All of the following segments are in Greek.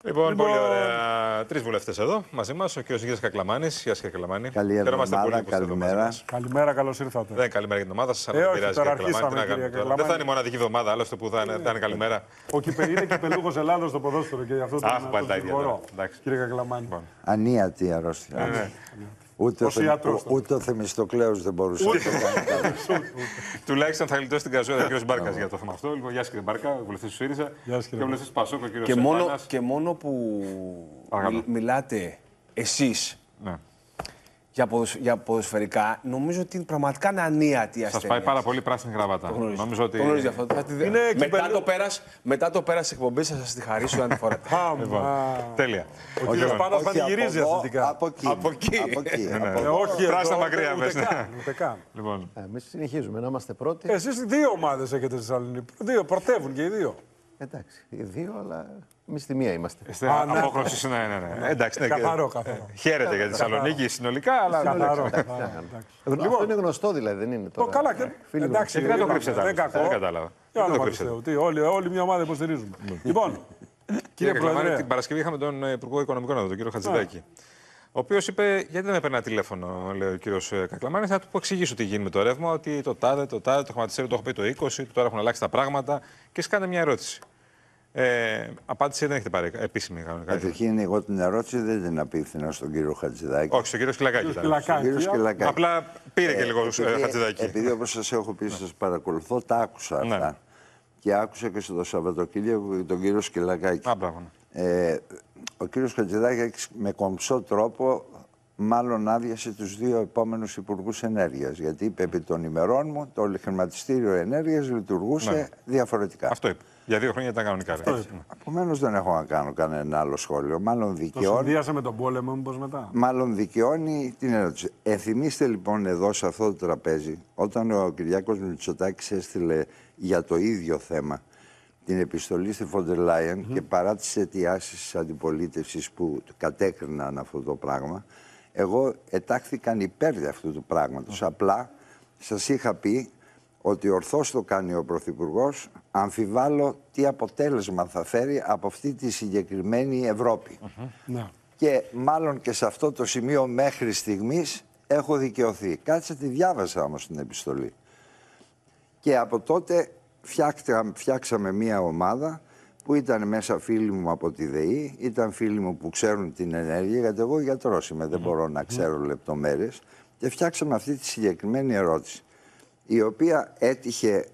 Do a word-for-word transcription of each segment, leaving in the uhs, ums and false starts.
Λοιπόν, λοιπόν, πολύ ωραία. Τρεις βουλευτές εδώ μαζί μας. Ο κ. Γιώργος Κακλαμάνης. Γεια σας, κύριε Κακλαμάνη. Καλή εβδομάδα, καλημέρα. Καλημέρα, καλώς ήρθατε. Δεν είναι καλημέρα για την ομάδα σας, αλλά ε, δεν όχι, πειράζει, τώρα κύριε Κακλαμάνη. αρχίσαμε, Δεν θα είναι η μοναδική εβδομάδα, άλλωστε που θα είναι, θα είναι καλημέρα. Ο κυπε, είναι κυπελούχος Ελλάδος στο ποδόσφαιρο και γι' αυτό το συγχωρώ. Κύριε Κακλαμάνη. Ανίατη αρρώστια. Ούτε ο, θε... ούτε ο Θεμιστοκλέος δεν μπορούσε να το κάνει. Τουλάχιστον θα γλιτώσει την καζούρα ο κ. Μπάρκας για το θέμα αυτό. Λοιπόν, γεια σας, κύριε Μπάρκα, βουλευτής του ΣΥΡΙΖΑ και βουλευτής του ΠΑΣΟΚ, ο κ. Και μόνο, και μόνο που μι, μιλάτε εσείς ναι. για, ποδοσ... για ποδοσφαιρικά, νομίζω ότι είναι πραγματικά είναι ανίατη η ασθένεια. Σας πάει πάρα πολύ πράσινη γραβάτα. Το γνωρίζω. Νομίζω ότι... Το γνωρίζω αυτό. Είναι μετά, το πέρας, μετά το πέρας εκπομπής θα σας τη χαρίσω αν τη φοράτε. Τέλεια. Ο κύριος Πάνος πανηγυρίζει αθλητικά. Από εκεί. Από εκεί. Όχι, πράσινα μακριά. Ούτε καν. Εμείς συνεχίζουμε να είμαστε πρώτοι. Εσείς δύο ομάδες έχετε στη Θεσσαλονίκη. Δύο, πρωτεύουν και οι δύο. Εντάξει, οι δύο, αλλά εμείς στη μία είμαστε. Απόκρουση, ναι, ναι, ναι. Εντάξει, ναι. Καθαρό, καθαρό. Χαίρετε για τη Θεσσαλονίκη συνολικά, αλλά. Καθαρό. Αυτό είναι γνωστό δηλαδή, δεν είναι τώρα. Καλά, εντάξει, δεν το κρύψετε. Δεν κατάλαβα. Όλη μια ομάδα υποστηρίζουμε. Λοιπόν, κύριε Κακλαμάνη, την Παρασκευή είχαμε τον Υπουργό Οικονομικών, τον κύριο Χατζηδάκη. Ο οποίο είπε: γιατί δεν με παίρνει ένα τηλέφωνο, λέει ο κύριο Κακλαμάνη, να του εξηγήσω τι γίνει με το ρεύμα, ότι το τάδε, το τάδε, το χρηματιστήριο το έχω πει το είκοσι, τώρα έχουν αλλάξει τα πράγματα και σκάνε μια ερώτηση. Ε, απάντηση δεν έχετε πάρει επίσημη. Καταρχήν, εγώ την ερώτηση δεν την απίθυνα στον κύριο Χατζηδάκη. Όχι, στον κύριο Σκυλακάκη. Απλά πήρε και λίγο Χατζηδάκη. Επειδή όπως σας έχω πει, σας παρακολουθώ, τα άκουσα αυτά. Ναι. Και άκουσα και στο Σαββατοκύριακο τον κύριο Σκυλακάκη. Ε, ο κύριος Χατζηδάκης με κομψό τρόπο μάλλον άδειασε τους δύο επόμενους υπουργούς ενέργειας. Γιατί είπε επί των ημερών μου το χρηματιστήριο ενέργειας λειτουργούσε ναι. διαφορετικά. Αυτό είπε. Για δύο χρόνια ήταν κανονικά. Επομένως δεν έχω να κάνω κανένα άλλο σχόλιο. Μάλλον δικαιώνει. Το συνδύασε με τον πόλεμο, μήπως μετά. Μάλλον δικαιώνει την ερώτηση. Ενθυμίστε λοιπόν εδώ σε αυτό το τραπέζι, όταν ο Κυριάκος Μητσοτάκης έστειλε για το ίδιο θέμα την επιστολή στη Φόντερ Λάιεν mm. και παρά τις αιτιάσεις της αντιπολίτευσης που κατέκριναν αυτό το πράγμα, εγώ ετάχθηκαν υπέρ αυτού του πράγματος. Mm. Απλά σας είχα πει ότι ορθώς το κάνει ο Πρωθυπουργός, αμφιβάλλω τι αποτέλεσμα θα φέρει από αυτή τη συγκεκριμένη Ευρώπη. Mm-hmm. Yeah. Και μάλλον και σε αυτό το σημείο μέχρι στιγμής έχω δικαιωθεί. Κάτσε τη διάβασα όμως την επιστολή. Και από τότε φτιάξαμε μία ομάδα που ήταν μέσα φίλοι μου από τη ΔΕΗ, ήταν φίλοι μου που ξέρουν την ενέργεια, γιατί εγώ γιατρός είμαι, δεν μπορώ να ξέρω λεπτομέρειες, και φτιάξαμε αυτή τη συγκεκριμένη ερώτηση, η οποία έτυχε,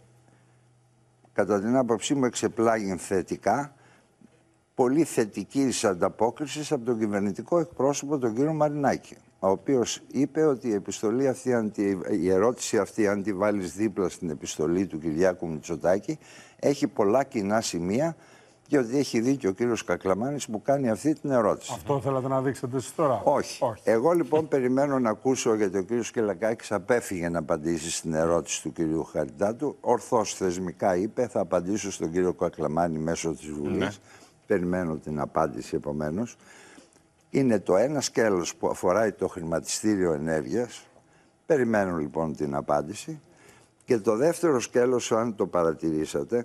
κατά την άποψή μου, εξεπλάγει θετικά, πολύ θετικής ανταπόκρισης από τον κυβερνητικό εκπρόσωπο, τον κύριο Μαρινάκη, ο οποίος είπε ότι η, επιστολή αυτή, η ερώτηση αυτή, αν τη βάλεις δίπλα στην επιστολή του Κυριάκου Μητσοτάκη, έχει πολλά κοινά σημεία και ότι έχει δίκιο ο κύριος Κακλαμάνης που κάνει αυτή την ερώτηση. Αυτό θέλατε να δείξετε εσείς τώρα? Όχι. Όχι. Εγώ λοιπόν περιμένω να ακούσω, γιατί ο κύριος Σκυλακάκης απέφυγε να απαντήσει στην ερώτηση του κυρίου Χαριτάτου. Ορθώς θεσμικά είπε, θα απαντήσω στον κύριο Κακλαμάνη μέσω της Βουλής. Ναι. Περιμένω την απάντηση επομένως. Είναι το ένα σκέλος που αφορά το χρηματιστήριο ενέργειας. Περιμένω λοιπόν την απάντηση. Και το δεύτερο σκέλος, αν το παρατηρήσατε,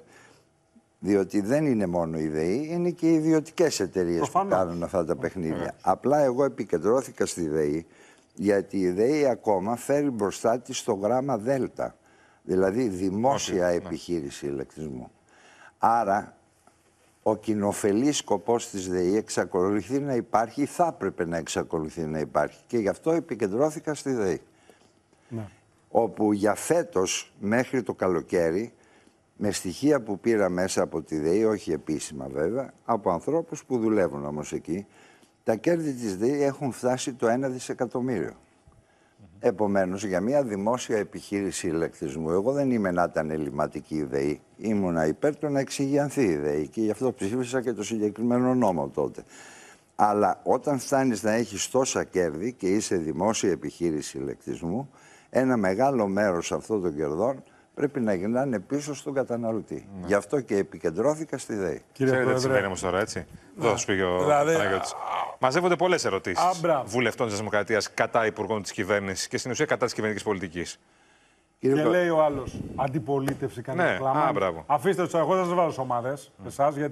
διότι δεν είναι μόνο η ΔΕΗ, είναι και οι ιδιωτικές εταιρείες που κάνουν αυτά τα παιχνίδια. Yeah. Απλά εγώ επικεντρώθηκα στη ΔΕΗ, γιατί η ΔΕΗ ακόμα φέρει μπροστά της το γράμμα ΔΕΛΤΑ, δηλαδή δημόσια okay. επιχείρηση ηλεκτρισμού. Άρα, ο κοινοφελής σκοπός της ΔΕΗ εξακολουθεί να υπάρχει ή θα έπρεπε να εξακολουθεί να υπάρχει. Και γι' αυτό επικεντρώθηκα στη ΔΕΗ. Ναι. Όπου για φέτος μέχρι το καλοκαίρι, με στοιχεία που πήρα μέσα από τη ΔΕΗ, όχι επίσημα βέβαια, από ανθρώπους που δουλεύουν όμως εκεί, τα κέρδη της ΔΕΗ έχουν φτάσει το ένα δισεκατομμύριο. Mm-hmm. Επομένως, για μια δημόσια επιχείρηση ηλεκτρισμού, εγώ δεν είμαι να ήταν ελληματική η ΔΕΗ, ήμουνα υπέρ του να εξηγιανθεί η ΔΕΗ και γι' αυτό ψήφισα και το συγκεκριμένο νόμο τότε. Αλλά όταν φτάνεις να έχεις τόσα κέρδη και είσαι δημόσια επιχείρηση ηλεκτρισμού, ένα μεγάλο μέρος αυτών των κερδών πρέπει να γυρνάνε πίσω στον καταναλωτή. Ναι. Γι' αυτό και επικεντρώθηκα στη ΔΕΗ. Ξέρετε τι συμβαίνει όμως τώρα, έτσι. Εδώ θα σου πει ο δηλαδή... Παναγιώτης. Μαζεύονται πολλές ερωτήσεις βουλευτών της Δημοκρατίας κατά υπουργών της κυβέρνησης και στην ουσία κατά της κυβερνητικής πολιτικής. Και Κύριε... λέει ο άλλος, αντιπολίτευση κάνει ναι. κλάμα. Αφήστε τους, εγώ θα σας βάλω στις ομάδες, mm. εσάς, γιατί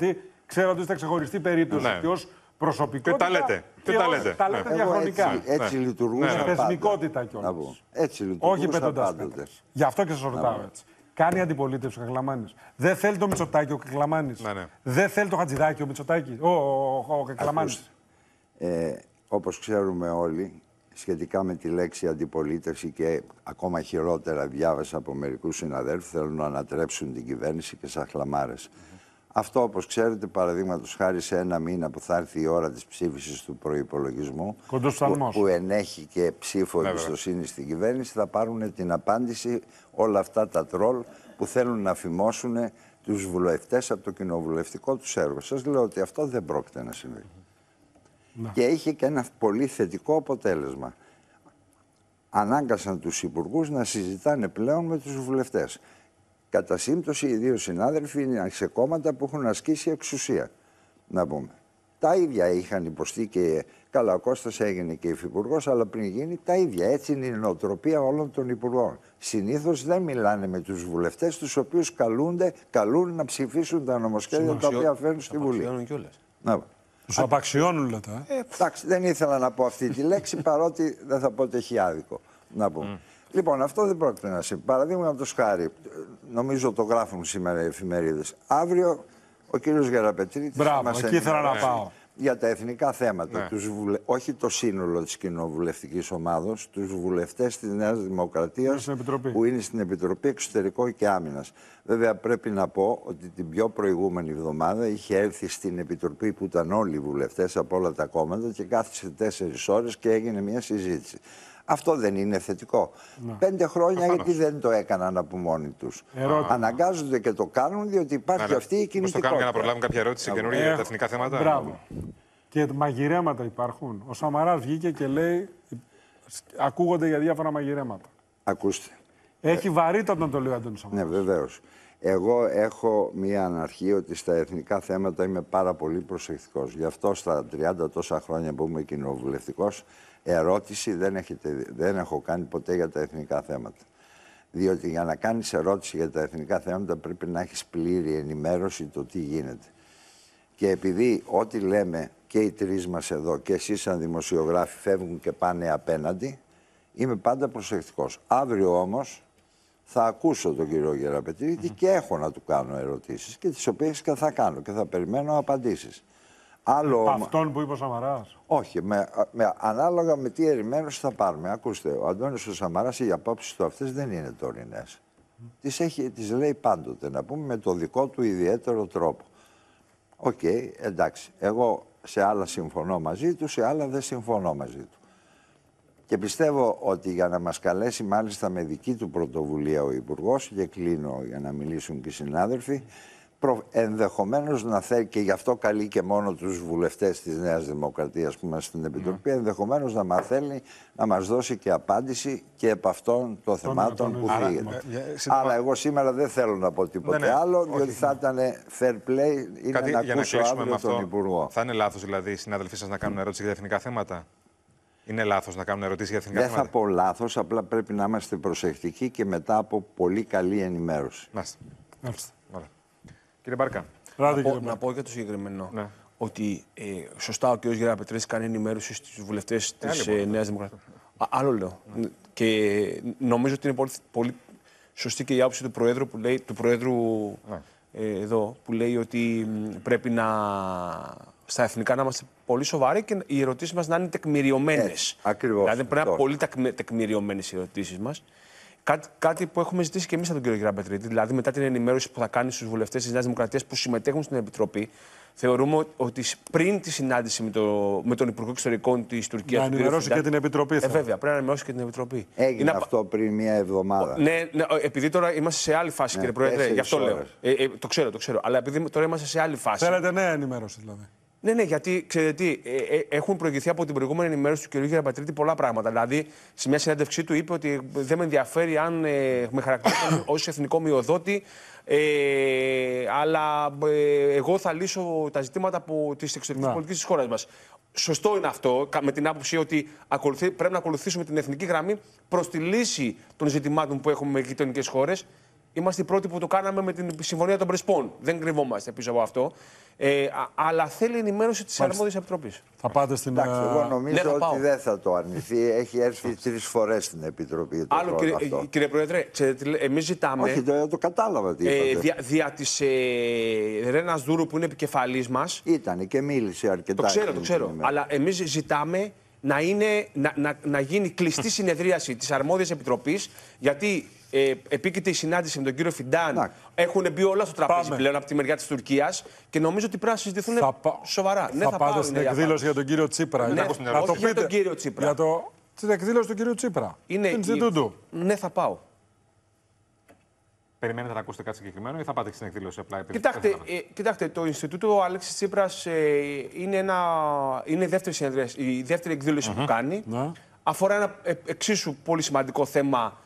Ξέρω ότι είστε ξεχωριστή περίπτωση Ναι. και ως προσωπικότητα. Και τα λέτε. Και τα λέτε. Τα λέτε Ναι. διαχρονικά. Έτσι, έτσι Ναι. λειτουργούσα Ναι. πάντα. Θεσμικότητα Να κιόλας. πω. Έτσι λειτουργούσα Όχι πετώντας πάντοτε. πέτρες. Γι' αυτό και σας ρωτάω έτσι. Κάνει αντιπολίτευση ο Κακλαμάνης. Δεν θέλει το Μητσοτάκη ο Κακλαμάνης. Ναι, ναι. Δεν θέλει το Χατζηδάκη ο Μητσοτάκη. Ο, ο, ο, ο Κακλαμάνης. Ε, όπως ξέρουμε όλοι, σχετικά με τη λέξη αντιπολίτευση και ακόμα χειρότερα διάβασα από μερικούς συναδέλφους, θέλουν να ανατρέψουν την κυβέρνηση και σαν χλαμάρες. Αυτό, όπως ξέρετε, παραδείγματος χάρη σε ένα μήνα που θα έρθει η ώρα της ψήφισης του προϋπολογισμού, Κοντός που, φθαλμός. που ενέχει και ψήφο Βέβαια. εμπιστοσύνη στην κυβέρνηση, θα πάρουν την απάντηση όλα αυτά τα τρόλ που θέλουν να φημώσουν τους βουλευτές από το κοινοβουλευτικό τους έργο. Σας λέω ότι αυτό δεν πρόκειται να συμβεί. Ναι. Και είχε και ένα πολύ θετικό αποτέλεσμα. Ανάγκασαν τους υπουργούς να συζητάνε πλέον με τους βουλευτές. Κατά σύμπτωση, οι δύο συνάδελφοι είναι σε κόμματα που έχουν ασκήσει εξουσία. Να πούμε. Τα ίδια είχαν υποστεί και καλά, ο Κώστας έγινε και υφυπουργός, αλλά πριν γίνει τα ίδια. Έτσι είναι η νοοτροπία όλων των υπουργών. Συνήθως δεν μιλάνε με τους βουλευτές, τους οποίους καλούνται, καλούν να ψηφίσουν τα νομοσχέδια τα οποία φέρνουν στη Βουλή. Να, Τους απαξιώνουν, λέτε. Ε. ε, εντάξει, δεν ήθελα να πω αυτή τη λέξη, παρότι δεν θα πω ότι έχει άδικο. Να πούμε. Mm. Λοιπόν, αυτό δεν πρόκειται να συμβεί. Παραδείγματος χάρη, νομίζω το γράφουν σήμερα οι εφημερίδες. Αύριο ο κύριος Γεραπετρίτης Μπράβο, θα μας εκεί ήθελα να ενημερώσει πάω. για τα εθνικά θέματα. Ναι. Τους βουλε... Όχι το σύνολο της κοινοβουλευτικής ομάδος, τους βουλευτές της Νέας Δημοκρατίας στην Επιτροπή. που είναι στην Επιτροπή Εξωτερικών και Άμυνας. Βέβαια, πρέπει να πω ότι την πιο προηγούμενη εβδομάδα είχε έρθει στην Επιτροπή που ήταν όλοι οι βουλευτές από όλα τα κόμματα και κάθισε τέσσερις ώρες και έγινε μια συζήτηση. Αυτό δεν είναι θετικό. Ναι. Πέντε χρόνια γιατί δεν το έκαναν από μόνοι τους. Ερώτημα. Αναγκάζονται και το κάνουν διότι υπάρχει Ναι, αυτή η Πώς το κινητικότητα. κάνουμε για να προλάβουμε κάποια ερώτηση καινούργια για τα εθνικά θέματα. Μπράβο. Και μαγειρέματα υπάρχουν. Ο Σαμαράς βγήκε και λέει, ακούγονται για διάφορα μαγειρέματα. Ακούστε. Έχει βαρύτητα όταν το λέει ο Αντώνης Σαμαράς. Ναι, βεβαίως. Εγώ έχω μία αναρχή ότι στα εθνικά θέματα είμαι πάρα πολύ προσεκτικός. Γι' αυτό στα τριάντα τόσα χρόνια που είμαι κοινοβουλευτικός, ερώτηση δεν, έχετε, δεν έχω κάνει ποτέ για τα εθνικά θέματα. Διότι για να κάνεις ερώτηση για τα εθνικά θέματα πρέπει να έχεις πλήρη ενημέρωση το τι γίνεται. Και επειδή ό,τι λέμε και οι τρεις μας εδώ και εσείς σαν δημοσιογράφοι φεύγουν και πάνε απέναντι, είμαι πάντα προσεκτικός. Αύριο όμως θα ακούσω τον κύριο Γεραπετρίτη και έχω να του κάνω ερωτήσεις και τις οποίες και θα κάνω και θα περιμένω απαντήσεις. Άλλο Από όμως... αυτόν που είπε ο Σαμαράς. Όχι, με, με, ανάλογα με τι ενημέρωση θα πάρουμε. Ακούστε, ο Αντώνης ο Σαμαράς, οι απόψεις του αυτές δεν είναι τωρινές. Mm. Τις, έχει, τις λέει πάντοτε, να πούμε, με το δικό του ιδιαίτερο τρόπο. Οκ, okay, εντάξει. Εγώ σε άλλα συμφωνώ μαζί του, σε άλλα δεν συμφωνώ μαζί του. Και πιστεύω ότι για να μας καλέσει μάλιστα με δική του πρωτοβουλία ο Υπουργός, και κλείνω για να μιλήσουν και οι συνάδελφοι, προ... ενδεχομένως να θέλει, και γι' αυτό καλεί και μόνο τους βουλευτές της Νέας Δημοκρατίας που είμαστε στην Επιτροπή, mm. ενδεχομένως να μας θέλει να μας δώσει και απάντηση και επ' αυτών των θεμάτων που θίγεται. Αλλά εγώ σήμερα δεν θέλω να πω τίποτε ναι, ναι. άλλο, διότι όχι. θα ήταν fair play είναι Κάτι, να ακούσω να αύριο τον Υπουργό. Θα είναι λάθος δηλαδή οι συνάδελφοί σας να κάνουν ερώτηση για τα εθνικά θέματα? Είναι λάθος να κάνουν ερωτήσεις για εθνικά δεν θέματα? Δεν θα πω λάθος, απλά πρέπει να είμαστε προσεκτικοί και μετά από πολύ καλή ενημέρωση. Μάλιστα. Κύριε Μπάρκα. Να πω, να πω για το συγκεκριμένο. Ναι. Ότι ε, σωστά ο κ. Γεραπετρίτης κάνει ενημέρωση στους βουλευτές της ε, Νέας Δημοκρατίας. Άλλο λέω. Ναι. Και νομίζω ότι είναι πολύ, πολύ σωστή και η άποψη του Προέδρου, που λέει, του Προέδρου ναι. ε, εδώ, που λέει ότι πρέπει να, στα εθνικά να είμαστε πολύ σοβαροί και οι ερωτήσεις μας να είναι τεκμηριωμένες. Ακριβώς. Δηλαδή πρέπει να είναι πολύ τεκμηριωμένες οι ερωτήσεις μας. Κάτι, κάτι που έχουμε ζητήσει και εμείς από τον κύριο Γεραπετρίτη, δηλαδή μετά την ενημέρωση που θα κάνει στους βουλευτές της Νέας Δημοκρατίας που συμμετέχουν στην Επιτροπή, θεωρούμε ότι πριν τη συνάντηση με, το, με τον Υπουργό Εξωτερικών της Τουρκίας. Να ενημερώσει και την Επιτροπή. Ε, βέβαια, πρέπει να ενημερώσει και την Επιτροπή. Έγινε Είναι αυτό πριν μία εβδομάδα. Ναι, ναι, επειδή τώρα είμαστε σε άλλη φάση, ναι, κύριε Πρόεδρε, γι' αυτό λέω. Ε, ε, το ξέρω, το ξέρω. Αλλά επειδή τώρα είμαστε σε άλλη φάση. Θέλετε νέα ενημέρωση δηλαδή? Ναι, ναι, γιατί ξέρετε τι, ε, ε, έχουν προηγηθεί από την προηγούμενη ενημέρωση του κ. Γεραπετρίτη πολλά πράγματα. Δηλαδή, σε μια συνέντευξή του είπε ότι δεν με ενδιαφέρει αν ε, με χαρακτηρίζουν ως εθνικό μειοδότη, ε, αλλά ε, εγώ θα λύσω τα ζητήματα της εξωτερικής πολιτικής της χώρας μας. Σωστό είναι αυτό, με την άποψη ότι ακολουθεί, πρέπει να ακολουθήσουμε την εθνική γραμμή προς τη λύση των ζητημάτων που έχουμε με γειτονικές χώρες. Είμαστε οι πρώτοι που το κάναμε με την Συμφωνία των Πρεσπών. Δεν κρυβόμαστε πίσω από αυτό. Ε, α, αλλά θέλει ενημέρωση τη αρμόδιας επιτροπής. Θα πάτε στην. Εντάξει, εγώ νομίζω ναι, ότι δεν θα το αρνηθεί. Έχει έρθει τρεις φορές στην Επιτροπή. Το Άλλο, κύριε, αυτό. κύριε Πρόεδρε, εμείς ζητάμε. Όχι, το, το κατάλαβα τι ε, είπατε. δια, δια της ε, Ρένας Δούρου που είναι επικεφαλής μας. Ήταν και μίλησε αρκετά. Το ξέρω, το ξέρω. Αλλά εμείς ζητάμε να, είναι, να, να, να γίνει κλειστή συνεδρίαση της αρμόδιας επιτροπής, γιατί ε, επίκειται η συνάντηση με τον κύριο Φιντάν. Να. Έχουν μπει όλα στο τραπέζι Πάμε. πλέον από τη μεριά της Τουρκίας και νομίζω ότι πρέπει να συζητηθούν θα πα... σοβαρά. Θα, ναι, θα πάτε πάω, στην είναι εκδήλωση για, για τον κύριο Τσίπρα. Ναι, να όχι το πείτε. Για τον κύριο Τσίπρα. Για το... Στην εκδήλωση του κύριου Τσίπρα. Είναι του Ινστιτούτου. Ναι, θα πάω. Περιμένετε να ακούσετε κάτι συγκεκριμένο ή θα πάτε στην εκδήλωση απλά? Κοιτάξτε, ε, κοιτάξτε, το Ινστιτούτο Αλέξης Τσίπρας ε, είναι, ένα, είναι η δεύτερη, η δεύτερη εκδήλωση mm-hmm. που κάνει. Mm-hmm. Αφορά ένα ε, εξίσου πολύ σημαντικό θέμα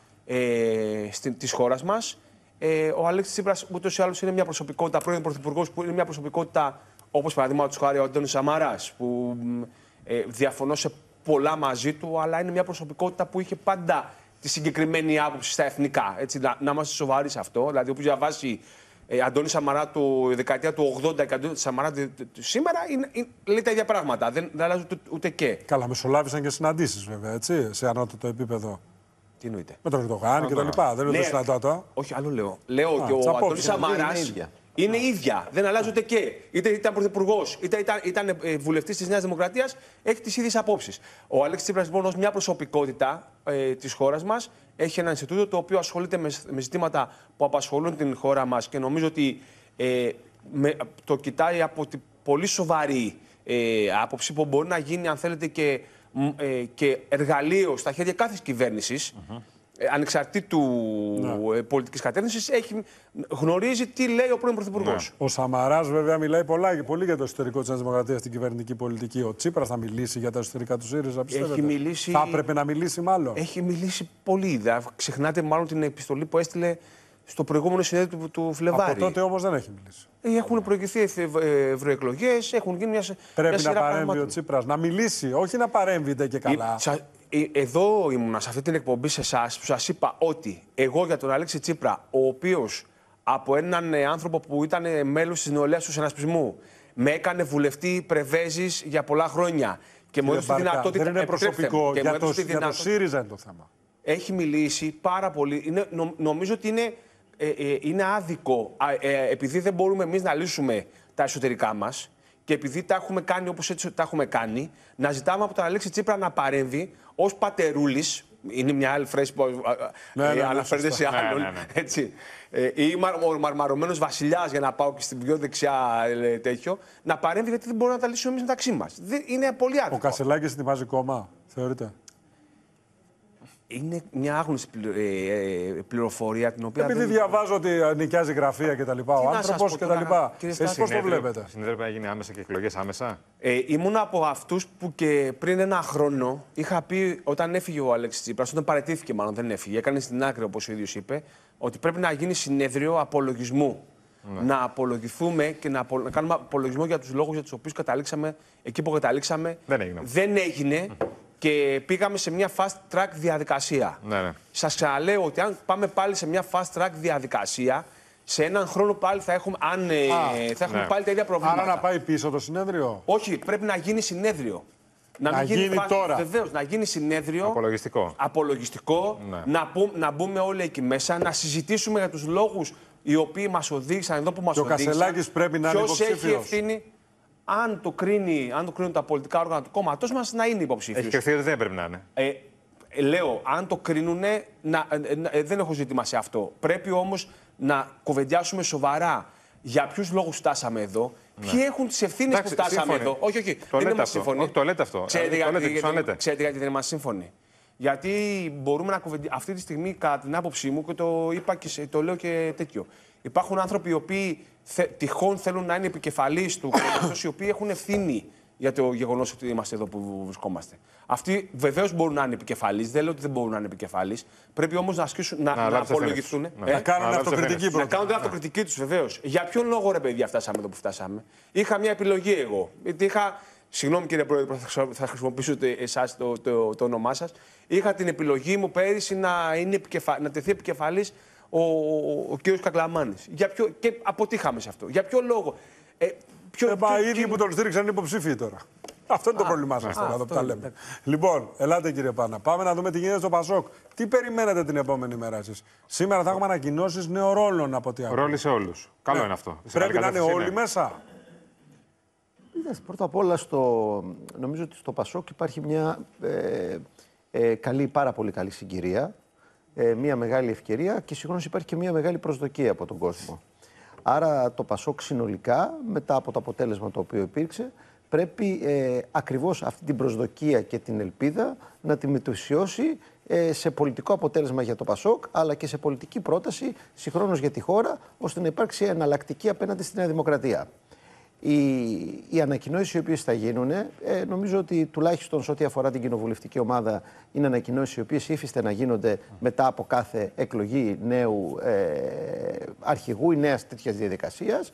ε, στην, της χώρας μας. Ε, ο Αλέξης Τσίπρας ούτως ή άλλως είναι μια προσωπικότητα, πρώην πρωθυπουργός, που είναι μια προσωπικότητα όπως παραδείγματος χάρη ο Αντώνης Σαμαράς, που ε, διαφωνώ σε πολλά μαζί του, αλλά είναι μια προσωπικότητα που είχε πάντα τη συγκεκριμένη άποψη στα εθνικά. Έτσι, να, να είμαστε σοβαροί σε αυτό. Δηλαδή, όποιος διαβάσει ε, Αντώνη Σαμαρά του δεκαετία του ογδόντα και Αντώνη Σαμαρά του, του, του, σήμερα, είναι, είναι, λέει τα ίδια πράγματα. Δεν, δεν αλλάζουν ούτε, ούτε και. Καλά, μεσολάβησαν και συναντήσεις βέβαια, έτσι, σε ανώτατο επίπεδο. Τι εννοείται? Με τον Ερντογάν και τα λοιπά. Δεν είναι το συναντάτο. Όχι, άλλο λέω. Λέω ότι ο Αντώνης Σαμαράς είναι ίδια. Δεν αλλάζει ούτε και. Είτε ήταν πρωθυπουργός, είτε ήταν, ήταν βουλευτής της Νέας Δημοκρατίας, έχει τις ίδιες απόψεις. Ο Αλέξης Τσίπρας, λοιπόν, ως μια προσωπικότητα ε, της χώρας μας, έχει ένα Ινστιτούτο το οποίο ασχολείται με, με ζητήματα που απασχολούν την χώρα μας και νομίζω ότι ε, με, το κοιτάει από την πολύ σοβαρή ε, άποψη που μπορεί να γίνει, αν θέλετε, και, ε, και εργαλείο στα χέρια κάθε κυβέρνησης. Mm-hmm. Ανεξαρτήτου ναι. πολιτικής κατεύθυνσης, γνωρίζει τι λέει ο πρώην Πρωθυπουργός. Ναι. Ο Σαμαράς, βέβαια, μιλάει πολλά, πολύ για το εσωτερικό της Νέας Δημοκρατίας στην κυβερνητική πολιτική. Ο Τσίπρας θα μιλήσει για τα εσωτερικά του ΣΥΡΙΖΑ, πιστεύετε? Έχει μιλήσει... Θα έπρεπε να μιλήσει, μάλλον. Έχει μιλήσει πολύ. Δε. Ξεχνάτε, μάλλον, την επιστολή που έστειλε στο προηγούμενο συνέδριο του, του Φλεβάρη. Από τότε όμως δεν έχει μιλήσει. Έχουν προηγηθεί ευρωεκλογές, έχουν γίνει μια, πρέπει μια να παρέμβει πράγματι. ο Τσίπρας, να μιλήσει, όχι να παρέμβει και καλά. Η, Εδώ ήμουνα σε αυτή την εκπομπή σε εσάς που σας είπα ότι εγώ για τον Αλέξη Τσίπρα, ο οποίος από έναν άνθρωπο που ήταν μέλος της νεολαίας του συνασπισμού, με έκανε βουλευτή Πρεβέζης για πολλά χρόνια και μου έδωσε τη δυνατότητα. Δεν είναι προσωπικό, για το, για το ΣΥΡΙΖΑ είναι το θέμα. Έχει μιλήσει πάρα πολύ. Είναι, νο, νομίζω ότι είναι, ε, ε, είναι άδικο, ε, επειδή δεν μπορούμε εμείς να λύσουμε τα εσωτερικά μας και επειδή τα έχουμε κάνει όπως έτσι τα έχουμε κάνει, να ζητάμε από τον Αλέξη Τσίπρα να παρέμβει ως πατερούλης. Είναι μια άλλη φράση που ναι, ε, ναι, αναφέρεται ναι, σε άλλον. Ναι, ναι, ναι. Έτσι. Ε, ή ο μαρμαρωμένος βασιλιάς, για να πάω και στην πιο δεξιά ε, τέτοιο, να παρέμβει γιατί δεν μπορούμε να τα λύσουμε εμείς μεταξύ μας. Είναι πολύ άδικο. Ο Κασελάκης ετοιμάζει κόμμα, θεωρείτε? Είναι μια άγνωστη πληροφορία την οποία. Επειδή δεν... διαβάζω ότι νοικιάζει γραφεία κτλ. Ο άνθρωπος κτλ. Εσείς πώς το βλέπετε? Συνέδριο πρέπει να γίνει άμεσα και εκλογές άμεσα. Ε, ήμουν από αυτούς που και πριν ένα χρόνο είχα πει, όταν έφυγε ο Αλέξης Τσίπρας, όταν παραιτήθηκε, μάλλον δεν έφυγε, έκανε στην άκρη όπως ο ίδιος είπε, ότι πρέπει να γίνει συνέδριο απολογισμού. Ναι. Να απολογηθούμε και να, απο... να κάνουμε απολογισμό για τους λόγους για τους οποίους καταλήξαμε εκεί που καταλήξαμε. Δεν έγινε. Δεν έγινε. Και πήγαμε σε μια fast track διαδικασία. Ναι, ναι. Σας ξαναλέω ότι αν πάμε πάλι σε μια fast track διαδικασία, σε έναν χρόνο πάλι θα έχουμε, αν, Α, θα έχουμε ναι. πάλι τα ίδια προβλήματα. Άρα να πάει πίσω το συνέδριο? Όχι, πρέπει να γίνει συνέδριο. Να, να γίνει, γίνει fast, τώρα. Βεβαίως, να γίνει συνέδριο. Απολογιστικό. Απολογιστικό. Ναι. Να, που, να μπούμε όλοι εκεί μέσα, να συζητήσουμε για τους λόγους οι οποίοι μας οδήγησαν εδώ που μας και οδήγησαν. Ο Κασελάκης πρέπει να είναι υποψήφιος. Ποιος έχει ευθύνη. Αν το, κρίνει, αν το κρίνουν τα πολιτικά όργανα του κόμματός μας, να είναι υποψήφιος. Έχει κρυφθεί ότι δεν πρέπει να είναι. Ε, λέω, αν το κρίνουν, να, ε, δεν έχω ζήτημα σε αυτό. Πρέπει όμως να κουβεντιάσουμε σοβαρά για ποιους λόγους φτάσαμε εδώ, ναι. Ποιοι έχουν τις ευθύνες Εντάξει, που φτάσαμε σύμφωνοι. εδώ. Όχι, όχι, το δεν είμαστε σύμφωνοι. Όχι, το λέτε αυτό. Ξέρετε, το γιατί, λέτε, γιατί, ξέρετε γιατί δεν είμαστε σύμφωνοι? Γιατί μπορούμε να κουβεντιάσουμε αυτή τη στιγμή, κατά την άποψή μου, και το είπα και σε, το λέω και τέτοιο. Υπάρχουν άνθρωποι οι οποίοι θε, τυχόν θέλουν να είναι επικεφαλής του κόμματος, οι οποίοι έχουν ευθύνη για το γεγονός ότι είμαστε εδώ που βρισκόμαστε. Αυτοί βεβαίως μπορούν να είναι επικεφαλής, δεν λέω ότι δεν μπορούν να είναι επικεφαλής. Πρέπει όμως να, ασκήσουν, να, να, να απολογηθούν. Ε, να κάνουν την αυτοκριτική Να κάνουν την αυτοκριτική τους, βεβαίως. Για ποιον λόγο, ρε παιδιά, φτάσαμε εδώ που φτάσαμε? Είχα μια επιλογή εγώ. Γιατί είχα. Συγγνώμη, κύριε Πρόεδρε, θα χρησιμοποιήσω εσάς το, το, το όνομά σας. Είχα την επιλογή μου πέρυσι να, είναι επικεφα... να τεθεί επικεφαλής ο, ο, ο κ. Κακλαμάνης. Για ποιο, και αποτύχαμε σε αυτό. Για ποιο λόγο. Ε, ποιο, ε, μα ποιο, οι ίδιοι ποιο... που τον στήριξαν είναι υποψήφοι τώρα. Αυτό είναι το πρόβλημά σας τώρα, εδώ που τα λέμε. Λοιπόν, ελάτε κύριε Πάνα. Πάμε να δούμε τι γίνεται στο Πασόκ. Τι περιμένετε την επόμενη μέρα εσείς? Σήμερα θα έχουμε ανακοινώσεις νέων ρόλων από ό,τι ακούω. Ρόλοι σε όλους. Καλό ναι. είναι αυτό. Πρέπει να είναι όλοι είναι. μέσα. Πρώτα απ' όλα, στο, νομίζω ότι στο Πασόκ υπάρχει μια ε, ε, καλή, πάρα πολύ καλή συγκυρία, ε, μια μεγάλη ευκαιρία και συγχρόνως υπάρχει και μια μεγάλη προσδοκία από τον κόσμο. Άρα το Πασόκ συνολικά, μετά από το αποτέλεσμα το οποίο υπήρξε, πρέπει ε, ακριβώς αυτή την προσδοκία και την ελπίδα να τη μετουσιώσει ε, σε πολιτικό αποτέλεσμα για το Πασόκ, αλλά και σε πολιτική πρόταση συγχρόνως για τη χώρα, ώστε να υπάρξει εναλλακτική απέναντι στη Νέα Δημοκρατία. Οι, οι ανακοινώσεις οι οποίες θα γίνουν, ε, νομίζω ότι τουλάχιστον σε ό,τι αφορά την κοινοβουλευτική ομάδα, είναι ανακοινώσεις οι οποίες ύφιστε να γίνονται μετά από κάθε εκλογή νέου ε, αρχηγού ή νέας τέτοιας διαδικασίας.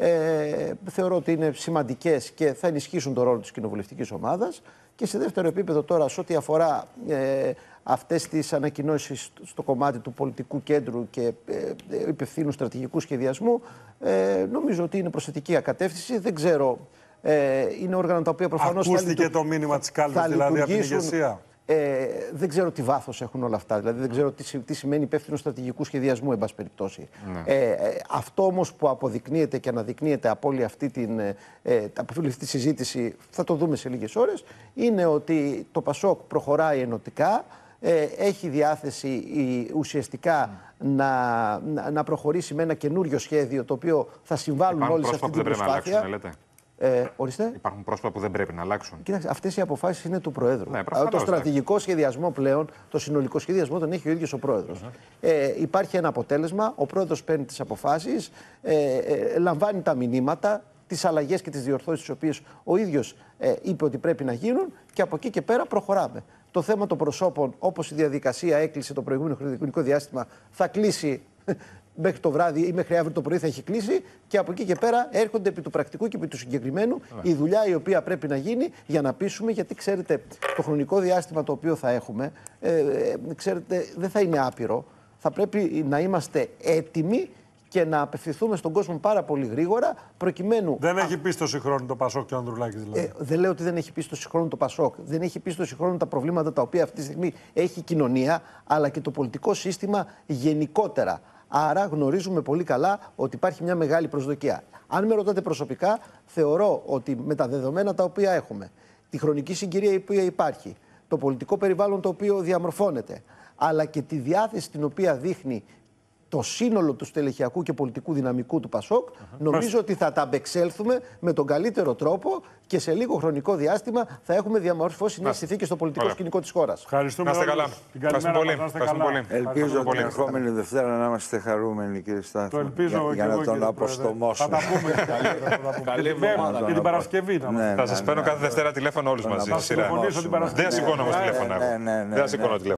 Ε, θεωρώ ότι είναι σημαντικές και θα ενισχύσουν τον ρόλο της κοινοβουλευτικής ομάδας. Και σε δεύτερο επίπεδο τώρα, σε ό,τι αφορά ε, αυτές τις ανακοινώσεις στο κομμάτι του πολιτικού κέντρου και ε, υπευθύνου στρατηγικού σχεδιασμού, ε, νομίζω ότι είναι προς θετική ακατεύθυνση. Δεν ξέρω, ε, είναι όργανα τα οποία προφανώς ακούστηκε θα το μήνυμα της κάλπης, δηλαδή από την ηγεσία. Ε, δεν ξέρω τι βάθος έχουν όλα αυτά. Δηλαδή, δεν ξέρω τι, τι σημαίνει υπεύθυνο στρατηγικού σχεδιασμού, εν πάση περιπτώσει. Ναι. Ε, ε, αυτό όμως που αποδεικνύεται και αναδεικνύεται από όλη αυτή, την, ε, από όλη αυτή τη συζήτηση, θα το δούμε σε λίγες ώρες, είναι ότι το Πασόκ προχωράει ενωτικά. Ε, έχει διάθεση η, ουσιαστικά mm. να, να, να προχωρήσει με ένα καινούριο σχέδιο το οποίο θα συμβάλλουν όλοι σε αυτή την προσπάθεια. Ε, ορίστε. Υπάρχουν πρόσωπα που δεν πρέπει να αλλάξουν. Κοίταξε, αυτές οι αποφάσεις είναι του Προέδρου. Ναι, προφανώς, το στρατηγικό ναι. σχεδιασμό πλέον, το συνολικό σχεδιασμό τον έχει ο ίδιος ο Πρόεδρος. Mm-hmm. Ε, υπάρχει ένα αποτέλεσμα, ο Πρόεδρος παίρνει τις αποφάσεις, ε, ε, λαμβάνει τα μηνύματα, τις αλλαγές και τις διορθώσεις τις οποίες ο ίδιος ε, είπε ότι πρέπει να γίνουν και από εκεί και πέρα προχωράμε. Το θέμα των προσώπων, όπως η διαδικασία έκλεισε το προηγούμενο χρονικό διάστημα, θα κλείσει μέχρι το βράδυ ή μέχρι αύριο το πρωί θα έχει κλείσει και από εκεί και πέρα έρχονται επί του πρακτικού και επί του συγκεκριμένου yeah. η δουλειά η οποία πρέπει να γίνει για να πείσουμε, γιατί ξέρετε το χρονικό διάστημα το οποίο θα έχουμε, ε, ξέρετε δεν θα είναι άπειρο, θα πρέπει να είμαστε έτοιμοι και να απευθυνθούμε στον κόσμο πάρα πολύ γρήγορα προκειμένου... Δεν έχει πίστοση χρόνου το Πασόκ και ο Ανδρουλάκης δηλαδή. Ε, δεν λέω ότι δεν έχει πίστοση χρόνου το Πασόκ. Δεν έχει πίστοση χρόνου τα προβλήματα τα οποία αυτή τη στιγμή έχει η κοινωνία, αλλά και το πολιτικό σύστημα γενικότερα. Άρα γνωρίζουμε πολύ καλά ότι υπάρχει μια μεγάλη προσδοκία. Αν με ρωτάτε προσωπικά, θεωρώ ότι με τα δεδομένα τα οποία έχουμε, τη χρονική συγκυρία η οποία υπάρχει, το πολιτικό περιβάλλον το οποίο διαμορφώνεται, αλλά και τη διάθεση την οποία δείχνει το σύνολο του στελεχειακού και πολιτικού δυναμικού του Πασόκ, uh-huh. νομίζω ότι θα τα απεξέλθουμε με τον καλύτερο τρόπο και σε λίγο χρονικό διάστημα θα έχουμε διαμορφώσει νέες συνθήκες στο πολιτικό Ωραία. σκηνικό της χώρας. Ευχαριστούμε να είστε καλά. Ευχαριστούμε πολύ. πολύ. Ελπίζω την ερχόμενη Δευτέρα να είμαστε χαρούμενοι, κύριε Στάθη. Το ελπίζω για, για να τον αποστομώσουμε. Θα τα πούμε καλή εβδομάδα. Και την Παρασκευή. Θα σας παίρνω κάθε Δευτέρα τηλέφωνο όλους μαζί. Δεν σηκώνω όμως τηλέφωνα. Δεν σηκώνω τηλέφωνα.